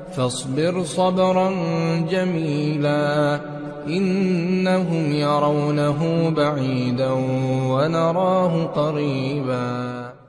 فاصبر صبرا جميلا إنهم يرونه بعيدا ونراه قريبا